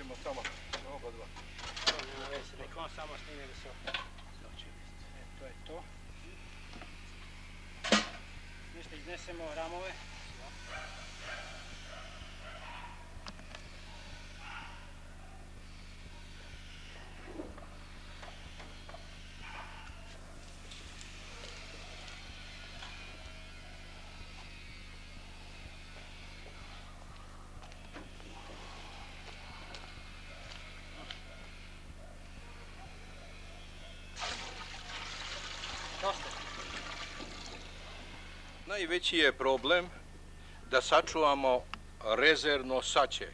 ćemo samo oba dva. Nek on samo snime visoko. To je to. Nešto iznesemo ramove. Najveći je problem da sačuvamo rezervno saće.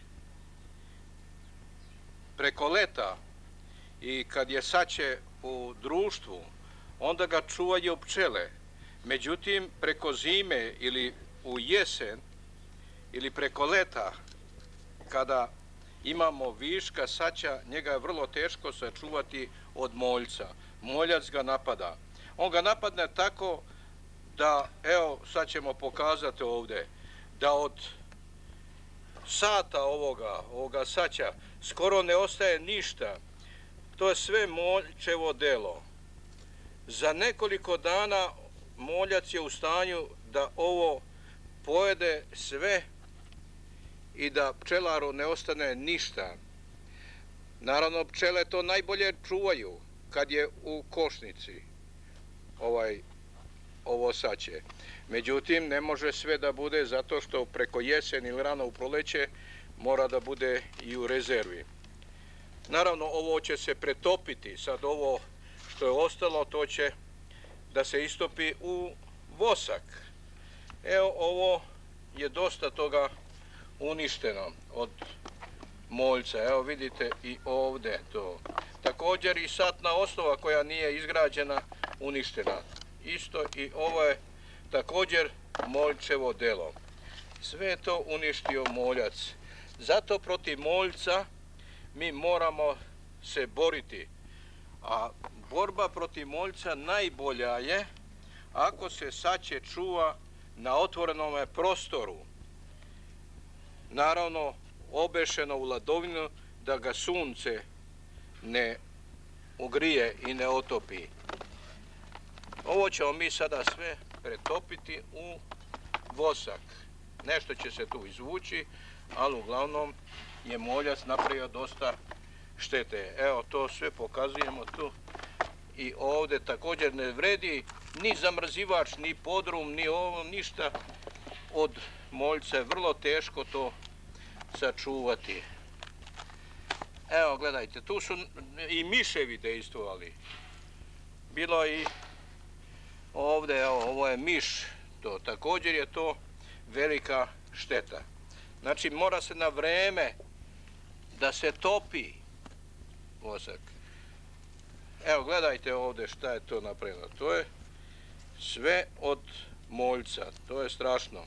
Preko leta i kad je saće u društvu, onda ga čuvaju pčele. Međutim, preko zime ili u jesen ili preko leta, kada imamo viška saća, njega je vrlo teško sačuvati od moljca. Moljac ga napada. On ga napadne tako da, evo, sad ćemo pokazati ovdje, da od sata ovoga saća skoro ne ostaje ništa. To je sve moljčevo delo. Za nekoliko dana moljac je u stanju da ovo pojede sve i da pčelaru ne ostane ništa. Naravno, pčele to najbolje čuvaju kad je u košnici ovo saće. Međutim, ne može sve da bude zato što preko jesen ili rano u proleće mora da bude i u rezervi. Naravno, ovo će se pretopiti. Sad ovo što je ostalo, to će da se istopi u vosak. Evo, ovo je dosta toga uništeno od moljca. Evo vidite i ovdje to. Također i satna osnova koja nije izgrađena, uništena. Isto i ovo je također moljčevo delo. Sve je to uništio moljac. Zato protiv moljca mi moramo se boriti. A borba protiv moljca najbolja je ako se saće čuva na otvorenom prostoru. Naravno, obešeno u ladovinu da ga sunce ne ugrije i ne otopi. Ovo ćemo mi sada sve pretopiti u vosak. Nešto će se tu izvući, ali uglavnom je moljac napravio dosta štete. Evo, to sve pokazujemo tu. I ovdje također ne vredi ni zamrzivač, ni podrum, ni ovo, ništa. Od moljca je vrlo teško to sačuvati. Evo, gledajte, tu su i miševi dejstvovali. Bilo i ovdje, evo, ovo je miš. Također je to velika šteta. Znači, mora se na vreme da se topi vosak. Evo, gledajte ovdje šta je to napravljeno. To je sve od moljca. To je strašno.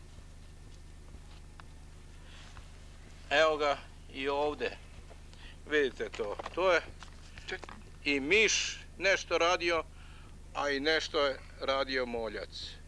Evo ga i ovdje. Vidite to. To je i miš nešto radio, a i nešto je radio moljac.